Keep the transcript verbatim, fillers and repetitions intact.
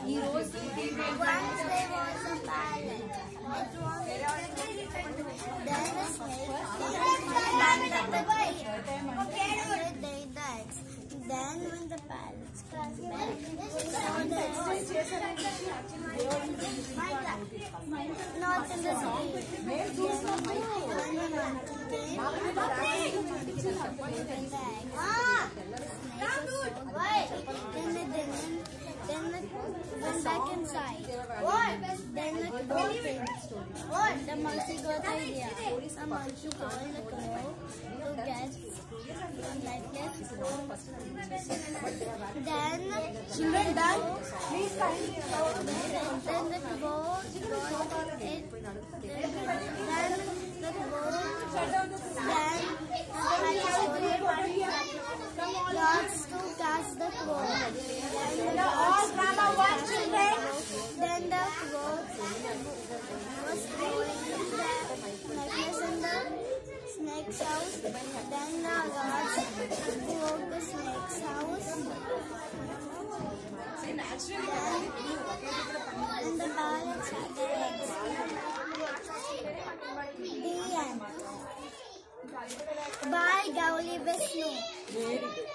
Heroes. Once there was a palace. It was then a snake climbed up the tree and they died. Then when the palace came back, saw the not in the tree. Then when the monkey came, then it didn't. Then it went back inside. Then it opened. The monkey got the idea. The monkey told the crow to get lifeless. Then Children done. Please kindly. Then the crow got it. Then the crow. Then lots to catch the crow. Then the all drama one children. Then the crow was throwing the necklace in the snake's house. Then the gods broke the snake's house. Then, and the parrots had their eggs. The end. Bye, Gauli Vishnu.